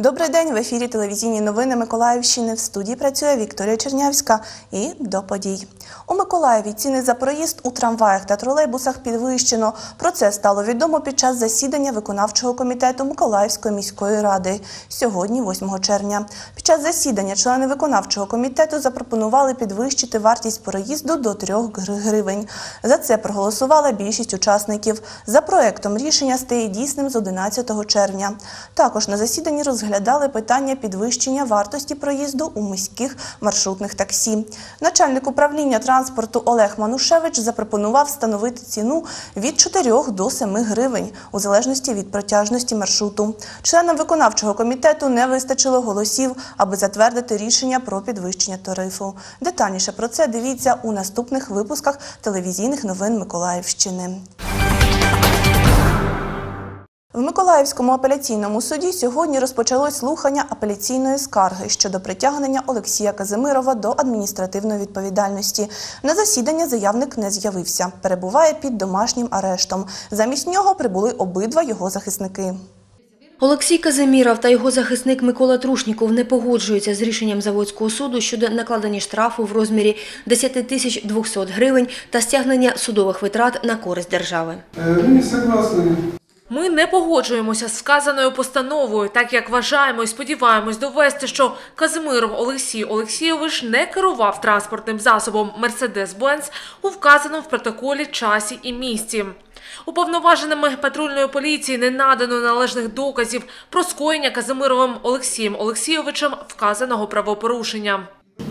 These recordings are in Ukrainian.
Добрий день, в ефірі телевізійні новини Миколаївщини. В студії працює Вікторія Чернявська. І до подій. У Миколаєві ціни за проїзд у трамваях та тролейбусах підвищено. Про це стало відомо під час засідання виконавчого комітету Миколаївської міської ради сьогодні, 8 червня. Під час засідання члени виконавчого комітету запропонували підвищити вартість проїзду до 3 гривень. За це проголосувала більшість учасників. За проектом рішення стає дійсним з 11 червня. Також на засіданні розглядали питання підвищення вартості проїзду у міських маршрутних таксі. Начальник управління транспорту Олег Манушевич запропонував встановити ціну від 4 до 7 гривень, у залежності від протяжності маршруту. Членам виконавчого комітету не вистачило голосів, аби затвердити рішення про підвищення тарифу. Детальніше про це дивіться у наступних випусках телевізійних новин Миколаївщини. В Миколаївському апеляційному суді сьогодні розпочалось слухання апеляційної скарги щодо притягнення Олексія Казимирова до адміністративної відповідальності. На засідання заявник не з'явився, перебуває під домашнім арештом. Замість нього прибули обидва його захисники. Олексій Казимиров та його захисник Микола Трушніков не погоджуються з рішенням Заводського суду щодо накладення штрафу в розмірі 10 200 гривень та стягнення судових витрат на користь держави. Ми согласні. Ми не погоджуємося з вказаною постановою, так як вважаємо і сподіваємось довести, що Казимиров Олексій Олексійович не керував транспортним засобом «Мерседес-Бенц» у вказаному в протоколі часі і місці. Уповноваженими патрульної поліції не надано належних доказів про скоєння Казимировим Олексієм Олексійовичем вказаного правопорушення.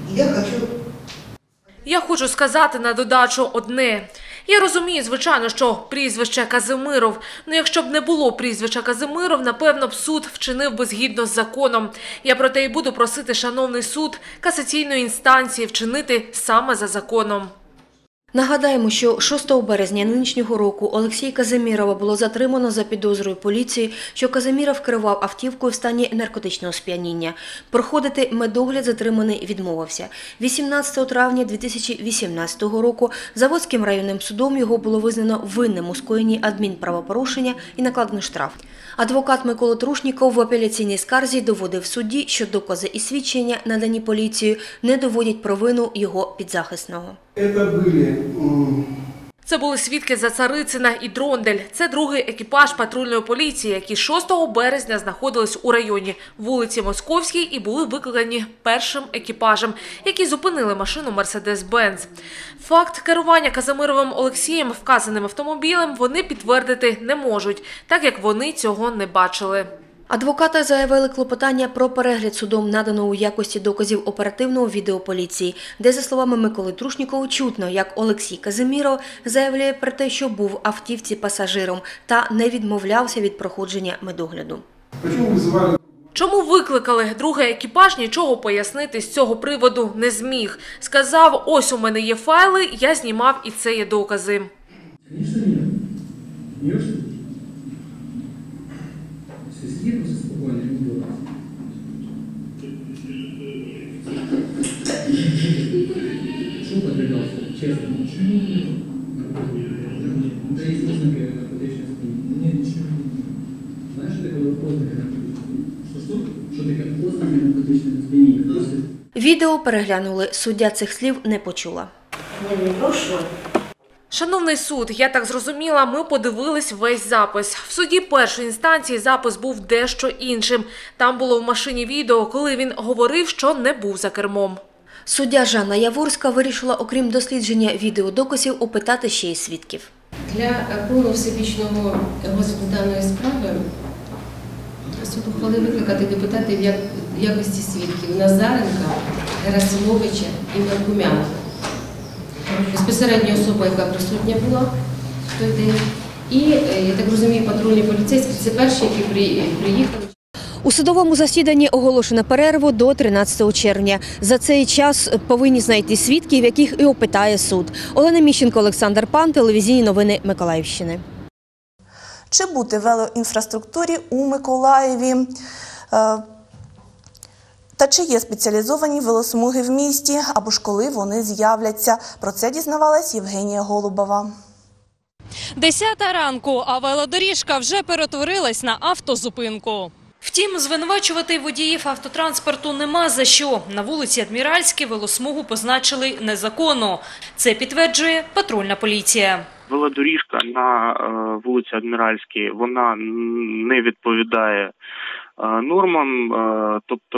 Я хочу сказати на додачу одне. Я розумію, звичайно, що прізвище Казимиров, але якщо б не було прізвища Казимиров, напевно б суд вчинив би згідно з законом. Я проте і буду просити шановний суд касаційної інстанції вчинити саме за законом. Нагадаємо, що 6 березня нинішнього року Олексія Казимирова було затримано за підозрою поліції, що Казимиров керував автівкою в стані наркотичного сп'яніння. Проходити медогляд затриманий відмовився. 18 травня 2018 року Заводським районним судом його було визнано винним у скоєнні адмінправопорушення і накладено штраф. Адвокат Микола Трушніков в апеляційній скарзі доводив в суді, що докази і свідчення, надані поліцією, не доводять провину його підзахисного. Це були свідки Зацарицина і Дрондель. Це другий екіпаж патрульної поліції, які 6 березня знаходились у районі вулиці Московській і були викликані першим екіпажем, які зупинили машину «Мерседес-Бенц». Факт керування Казимировим Олексієм вказаним автомобілем вони підтвердити не можуть, так як вони цього не бачили. Адвокати заявили клопотання про перегляд судом наданого у якості доказів оперативного відео поліції, де, за словами Миколи Трушнікова, чутно, як Олексій Казимиров заявляє про те, що був в автівці пасажиром та не відмовлявся від проходження медогляду. Чому викликали? Другий екіпаж нічого пояснити з цього приводу не зміг. Сказав, ось у мене є файли, я знімав і це є докази. Відео переглянули, суддя цих слів не почула. Шановний суд, я так зрозуміла, ми подивились весь запис. В суді першої інстанції запис був дещо іншим. Там було в машині відео, коли він говорив, що не був за кермом. Суддя Жанна Яворська вирішила, окрім дослідження відеодоказів, опитати ще й свідків. Для повного всебічного розгляду даної справи суд ухвалив викликати депутатів в якості свідків Назаренка, Герасимовича і Меркумяна. Безпосередньо особа, яка присутня була в той день. І, я так розумію, патрульні поліцейські – це перші, які приїхали. У судовому засіданні оголошено перерву до 13 червня. За цей час повинні знайти свідків, яких і опитає суд. Олена Міщенко, Олександр Пан, телевізійні новини Миколаївщини. Чи бути велоінфраструктурі у Миколаєві? Та чи є спеціалізовані велосмуги в місті, або ж коли вони з'являться? Про це дізнавалась Євгенія Голубова. 10 ранку, а велодоріжка вже перетворилась на автозупинку. Втім, звинувачувати водіїв автотранспорту нема за що. На вулиці Адміральській велосмугу позначили незаконно. Це підтверджує патрульна поліція. Велодоріжка на вулиці Адміральській, вона не відповідає нормам, тобто,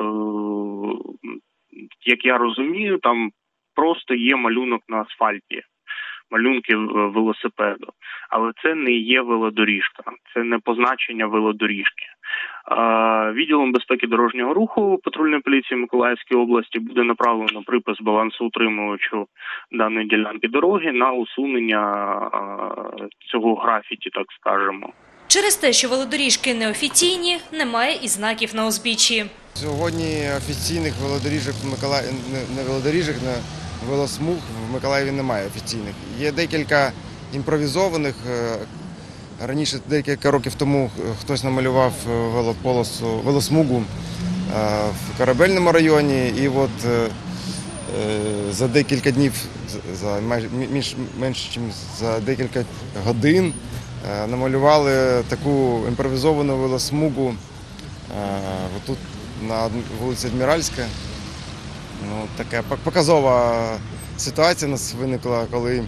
як я розумію, там просто є малюнок на асфальті, малюнки велосипеду, але це не є велодоріжка, це не позначення велодоріжки. Відділом безпеки дорожнього руху патрульної поліції Миколаївської області буде направлено припис балансоутримувачу даної ділянки дороги на усунення цього графіті, так скажемо. Через те, що велодоріжки неофіційні, немає і знаків на узбіччі. Сьогодні офіційних велодоріжок не велодоріжок, не велосмуг в Миколаєві немає офіційних. Є декілька імпровізованих. Раніше, декілька років тому, хтось намалював велосмугу в Корабельному районі, і от за декілька днів, менше ніж за декілька годин, намалювали таку імпровізовану велосмугу тут на вулиці Адміральська. Ну, така показова ситуація у нас виникла, коли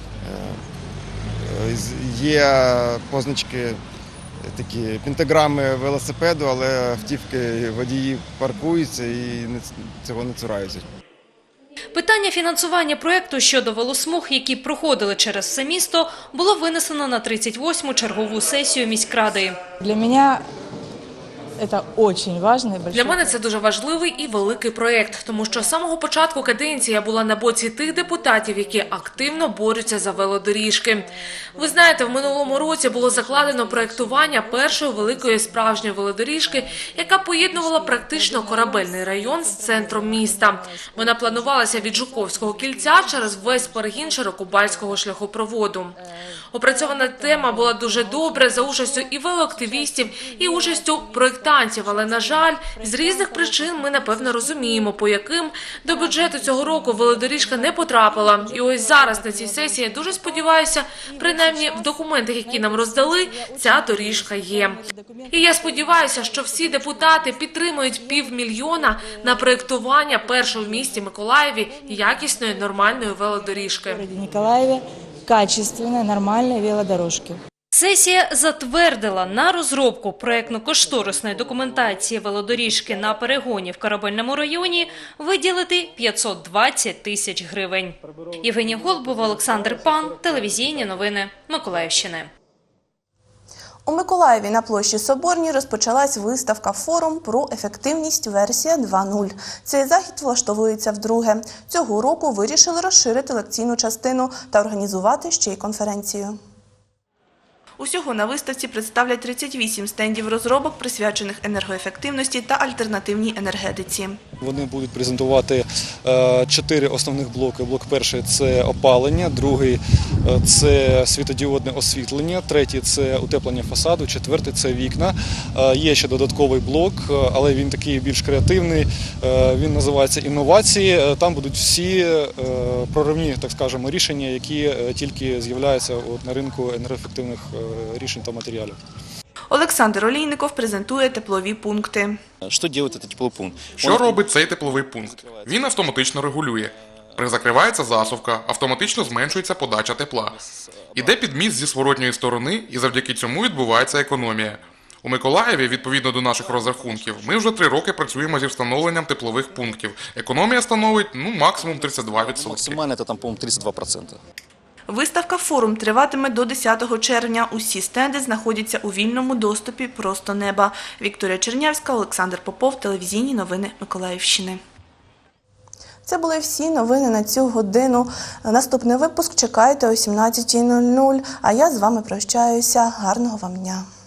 є позначки, такі пентаграми велосипеду, але автівки водії паркуються і цього не цураються. Питання фінансування проєкту щодо велосмуг, які проходили через все місто, було винесено на 38-му чергову сесію міськради. Для мене це дуже важливо. Для мене це дуже важливий і великий проєкт, тому що з самого початку каденції я була на боці тих депутатів, які активно борються за велодоріжки. Ви знаєте, в минулому році було закладено проєктування першої великої справжньої велодоріжки, яка поєднувала практично Корабельний район з центром міста. Вона планувалася від Жуковського кільця через весь перегін Широкобальського шляхопроводу. Опрацьована тема була дуже добре за участю і велоактивістів, і участю проєктантів, але, на жаль, з різних причин ми, напевно, розуміємо, по яким до бюджету цього року велодоріжка не потрапила. І ось зараз на цій сесії, я дуже сподіваюся, принаймні в документах, які нам роздали, ця доріжка є. І я сподіваюся, що всі депутати підтримують 500 000 на проєктування першої в місті Миколаєві якісної нормальної велодоріжки. В Миколаєві качественної, нормальної велодорожки. Сесія затвердила на розробку проєктно-кошторисної документації велодоріжки на перегоні в Корабельному районі виділити 520 тисяч гривень. Євгенія Голубова, Олександр Пан, телевізійні новини Миколаївщини. У Миколаєві на площі Соборній розпочалась виставка «Форум про ефективність. Версія 2.0». Цей захід влаштовується вдруге. Цього року вирішили розширити лекційну частину та організувати ще й конференцію. Усього на виставці представлять 38 стендів розробок, присвячених енергоефективності та альтернативній енергетиці. Вони будуть презентувати 4 основних блоки. Блок перший – це опалення, другий – це світодіодне освітлення, третій – це утеплення фасаду, четвертий – це вікна. Є ще додатковий блок, але він такий більш креативний, він називається «Інновації». Там будуть всі проривні, так скажемо, рішення, які тільки з'являються на ринку енергоефективних рішень та матеріалів. Олександр Олійников презентує теплові пункти. Що робить цей тепловий пункт? Що робить цей тепловий пункт? Він автоматично регулює. Закривається засувка, автоматично зменшується подача тепла. Іде підміст зі зворотньої сторони, і завдяки цьому відбувається економія. У Миколаєві, відповідно до наших розрахунків, ми вже 3 роки працюємо зі встановленням теплових пунктів. Економія становить, максимум 32%. Максимально це, по-моєму, 32%. Виставка «Форум» триватиме до 10 червня. Усі стенди знаходяться у вільному доступі «Просто неба». Вікторія Чернявська, Олександр Попов, телевізійні новини Миколаївщини. Це були всі новини на цю годину. Наступний випуск чекайте о 17:00. А я з вами прощаюся. Гарного вам дня.